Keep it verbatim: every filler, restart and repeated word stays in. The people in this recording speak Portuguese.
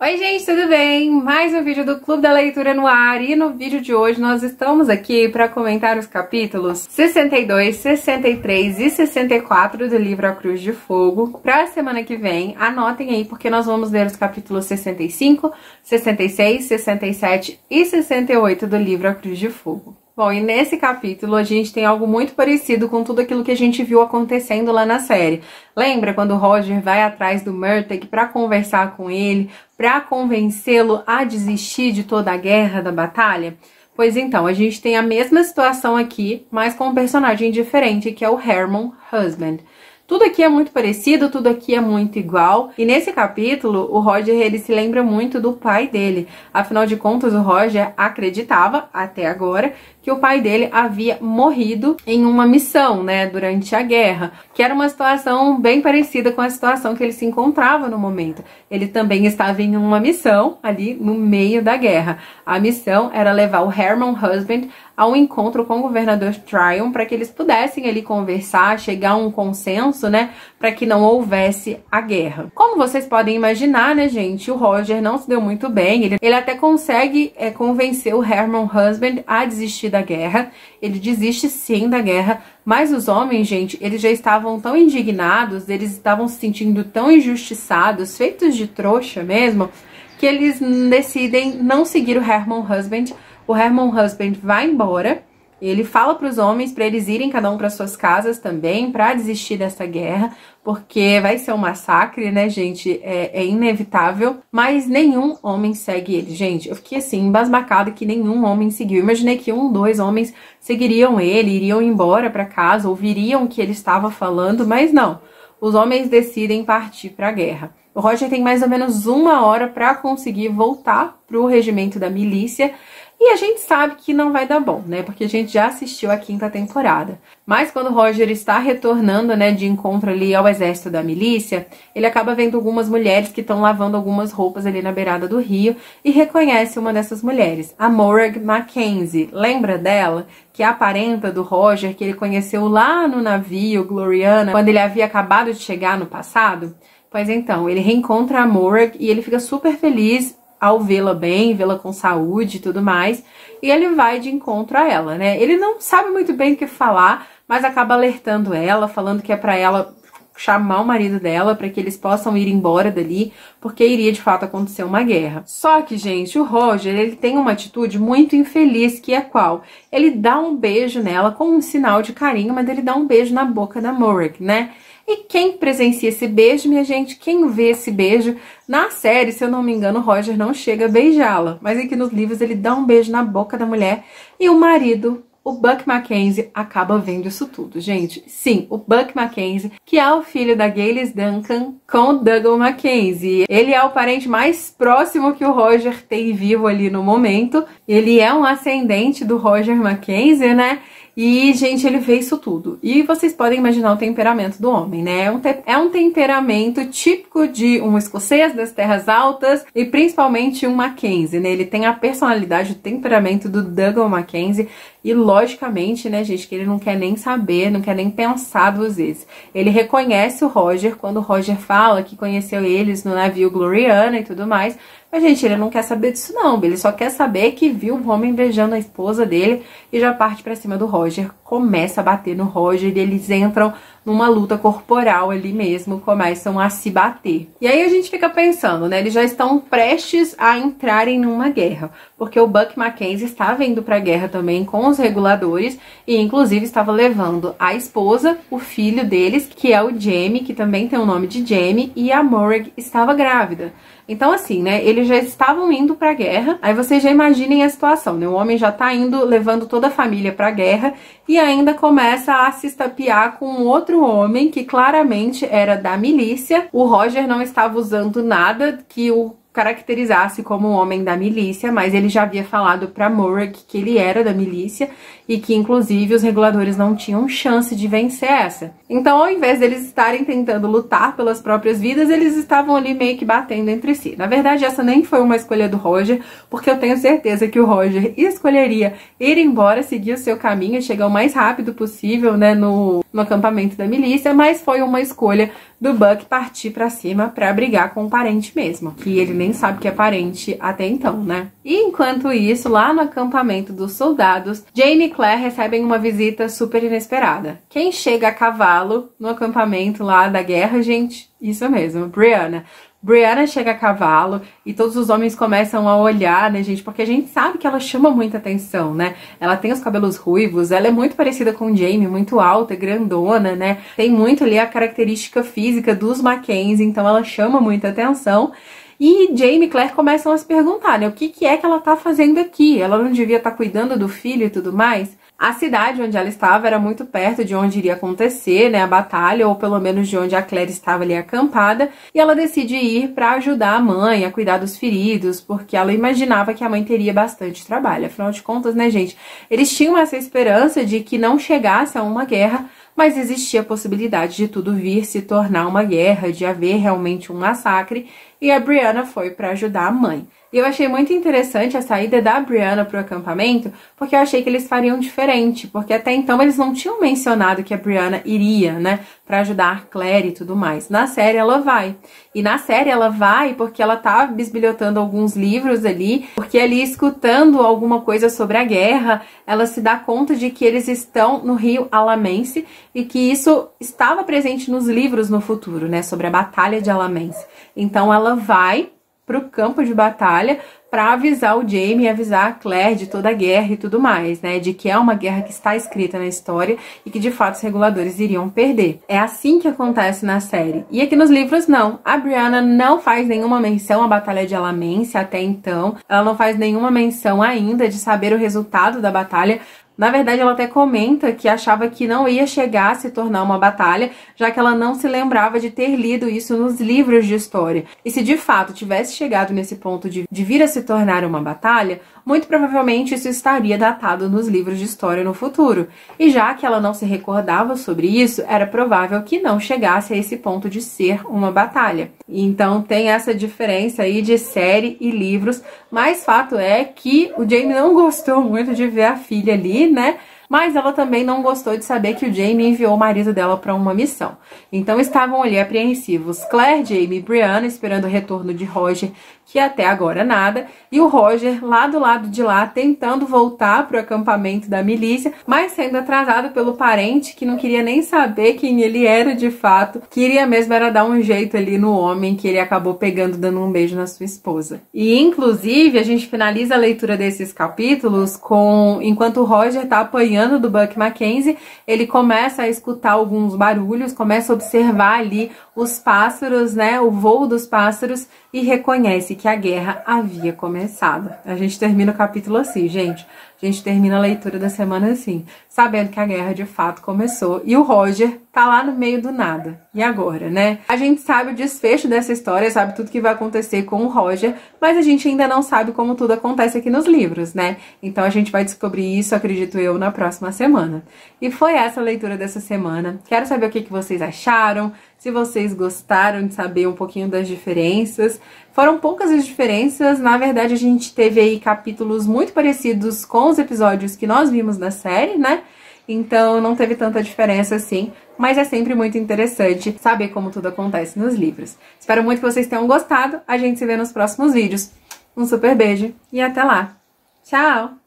Oi gente, tudo bem? Mais um vídeo do Clube da Leitura no ar e no vídeo de hoje nós estamos aqui para comentar os capítulos sessenta e dois, sessenta e três e sessenta e quatro do livro A Cruz de Fogo. Para a semana que vem, anotem aí porque nós vamos ler os capítulos sessenta e cinco, sessenta e seis, sessenta e sete e sessenta e oito do livro A Cruz de Fogo. Bom, e nesse capítulo a gente tem algo muito parecido com tudo aquilo que a gente viu acontecendo lá na série. Lembra quando o Roger vai atrás do Murtagh para conversar com ele, para convencê-lo a desistir de toda a guerra da batalha? Pois então, a gente tem a mesma situação aqui, mas com um personagem diferente, que é o Hermon Husband. Tudo aqui é muito parecido, tudo aqui é muito igual. E nesse capítulo, o Roger ele se lembra muito do pai dele. Afinal de contas, o Roger acreditava, até agora, que o pai dele havia morrido em uma missão, né, durante a guerra. Que era uma situação bem parecida com a situação que ele se encontrava no momento. Ele também estava em uma missão ali no meio da guerra. A missão era levar o Hermon Husband ao encontro com o governador Tryon para que eles pudessem ali conversar, chegar a um consenso, né, para que não houvesse a guerra. Como vocês podem imaginar, né, gente, o Roger não se deu muito bem, ele, ele até consegue é, convencer o Hermon Husband a desistir da guerra, ele desiste sim da guerra, mas os homens, gente, eles já estavam tão indignados, eles estavam se sentindo tão injustiçados, feitos de trouxa mesmo, que eles decidem não seguir o Hermon Husband. O Hermon Husband vai embora, ele fala para os homens para eles irem cada um para suas casas também, para desistir dessa guerra, porque vai ser um massacre, né, gente, é, é inevitável, mas nenhum homem segue ele, gente. Eu fiquei assim, embasbacada que nenhum homem seguiu. Imaginei que um, dois homens seguiriam ele, iriam embora para casa, ouviriam o que ele estava falando, mas não. Os homens decidem partir para a guerra. O Roger tem mais ou menos uma hora para conseguir voltar para o regimento da milícia. E a gente sabe que não vai dar bom, né? Porque a gente já assistiu a quinta temporada. Mas quando o Roger está retornando, né, de encontro ali ao exército da milícia, ele acaba vendo algumas mulheres que estão lavando algumas roupas ali na beirada do rio e reconhece uma dessas mulheres, a Morag Mackenzie. Lembra dela? Que é a parenta do Roger, que ele conheceu lá no navio Gloriana, quando ele havia acabado de chegar no passado? Pois então, ele reencontra a Morag e ele fica super feliz ao vê-la bem, vê-la com saúde e tudo mais, e ele vai de encontro a ela, né? Ele não sabe muito bem o que falar, mas acaba alertando ela, falando que é pra ela chamar o marido dela para que eles possam ir embora dali, porque iria de fato acontecer uma guerra. Só que, gente, o Roger, ele tem uma atitude muito infeliz, que é qual? Ele dá um beijo nela como um sinal de carinho, mas ele dá um beijo na boca da Morag, né? E quem presencia esse beijo, minha gente, quem vê esse beijo, na série, se eu não me engano, o Roger não chega a beijá-la, mas aqui nos livros ele dá um beijo na boca da mulher e o marido, o Buck Mackenzie, acaba vendo isso tudo, gente. Sim, o Buck Mackenzie, que é o filho da Gaylis Duncan com o Dougal Mackenzie. Ele é o parente mais próximo que o Roger tem vivo ali no momento. Ele é um ascendente do Roger Mackenzie, né? E, gente, ele vê isso tudo. E vocês podem imaginar o temperamento do homem, né? É um, te é um temperamento típico de um escocês das terras altas e principalmente um Mackenzie, né? Ele tem a personalidade, o temperamento do Dougal Mackenzie e, logicamente, né, gente, que ele não quer nem saber, não quer nem pensar duas vezes. Ele reconhece o Roger quando o Roger fala que conheceu eles no navio Gloriana e tudo mais. Mas, gente, ele não quer saber disso não, ele só quer saber que viu o homem beijando a esposa dele e já parte pra cima do Roger, começa a bater no Roger e eles entram numa luta corporal ali mesmo, começam a se bater. E aí a gente fica pensando, né, eles já estão prestes a entrarem numa guerra, porque o Buck Mackenzie estava indo pra guerra também com os reguladores e inclusive estava levando a esposa, o filho deles, que é o Jaime, que também tem o nome de Jaime, e a Morag estava grávida. Então, assim, né, eles já estavam indo pra guerra, aí vocês já imaginem a situação, né, o homem já tá indo, levando toda a família pra guerra, e ainda começa a se estapear com outro homem, que claramente era da milícia. O Roger não estava usando nada que o caracterizasse como um homem da milícia, mas ele já havia falado pra Morag que ele era da milícia, e que inclusive os reguladores não tinham chance de vencer essa. Então, ao invés deles estarem tentando lutar pelas próprias vidas, eles estavam ali meio que batendo entre si. Na verdade, essa nem foi uma escolha do Roger, porque eu tenho certeza que o Roger escolheria ir embora, seguir o seu caminho, chegar o mais rápido possível, né, no, no acampamento da milícia, mas foi uma escolha do Buck partir pra cima pra brigar com o parente mesmo, que ele nem sabe que é parente até então, né? E enquanto isso, lá no acampamento dos soldados, Jaime e Claire recebem uma visita super inesperada. Quem chega a cavalo no acampamento lá da guerra, gente? Isso mesmo, Brianna. Brianna chega a cavalo e todos os homens começam a olhar, né, gente? Porque a gente sabe que ela chama muita atenção, né? Ela tem os cabelos ruivos, ela é muito parecida com Jaime, muito alta, grandona, né? Tem muito ali a característica física dos Mackenzie, então ela chama muita atenção. E Jaime e Claire começam a se perguntar, né? O que, que é que ela tá fazendo aqui? Ela não devia estar cuidando do filho e tudo mais? A cidade onde ela estava era muito perto de onde iria acontecer, né, a batalha, ou pelo menos de onde a Claire estava ali acampada, e ela decide ir para ajudar a mãe a cuidar dos feridos, porque ela imaginava que a mãe teria bastante trabalho. Afinal de contas, né, gente, eles tinham essa esperança de que não chegasse a uma guerra, mas existia a possibilidade de tudo vir se tornar uma guerra, de haver realmente um massacre, e a Brianna foi para ajudar a mãe. E eu achei muito interessante a saída da Brianna pro acampamento, porque eu achei que eles fariam diferente, porque até então eles não tinham mencionado que a Brianna iria, né, pra ajudar a Claire e tudo mais. Na série ela vai. E na série ela vai porque ela tá bisbilhotando alguns livros ali, porque ali escutando alguma coisa sobre a guerra, ela se dá conta de que eles estão no rio Alamense e que isso estava presente nos livros no futuro, né, sobre a Batalha de Alamense. Então ela vai pro campo de batalha para avisar o Jaime e avisar a Claire de toda a guerra e tudo mais, né? De que é uma guerra que está escrita na história e que de fato os reguladores iriam perder. É assim que acontece na série. E aqui nos livros não. A Brianna não faz nenhuma menção à Batalha de Alamense até então. Ela não faz nenhuma menção ainda de saber o resultado da batalha. Na verdade, ela até comenta que achava que não ia chegar a se tornar uma batalha, já que ela não se lembrava de ter lido isso nos livros de história. E se de fato tivesse chegado nesse ponto de, de vir a se tornar uma batalha, muito provavelmente isso estaria datado nos livros de história no futuro. E já que ela não se recordava sobre isso, era provável que não chegasse a esse ponto de ser uma batalha. Então tem essa diferença aí de série e livros, mas fato é que o Jaime não gostou muito de ver a filha ali, né? Mas ela também não gostou de saber que o Jaime enviou o marido dela para uma missão. Então estavam ali apreensivos Claire, Jaime e Brianna esperando o retorno de Roger, que até agora nada, e o Roger lá do lado de lá tentando voltar para o acampamento da milícia, mas sendo atrasado pelo parente que não queria nem saber quem ele era de fato, queria mesmo era dar um jeito ali no homem que ele acabou pegando, dando um beijo na sua esposa. E inclusive a gente finaliza a leitura desses capítulos com, enquanto o Roger tá apanhando do Buck Mackenzie, ele começa a escutar alguns barulhos, começa a observar ali os pássaros, né, o voo dos pássaros, e reconhece que a guerra havia começado. A gente termina o capítulo assim, gente. A gente termina a leitura da semana assim, sabendo que a guerra de fato começou. E o Roger tá lá no meio do nada. E agora, né? A gente sabe o desfecho dessa história, sabe tudo que vai acontecer com o Roger, mas a gente ainda não sabe como tudo acontece aqui nos livros, né? Então a gente vai descobrir isso, acredito eu, na próxima semana. E foi essa a leitura dessa semana. Quero saber o que que vocês acharam, se vocês gostaram de saber um pouquinho das diferenças. Foram poucas as diferenças, na verdade a gente teve aí capítulos muito parecidos com os episódios que nós vimos na série, né? Então não teve tanta diferença assim, mas é sempre muito interessante saber como tudo acontece nos livros. Espero muito que vocês tenham gostado, a gente se vê nos próximos vídeos. Um super beijo e até lá! Tchau!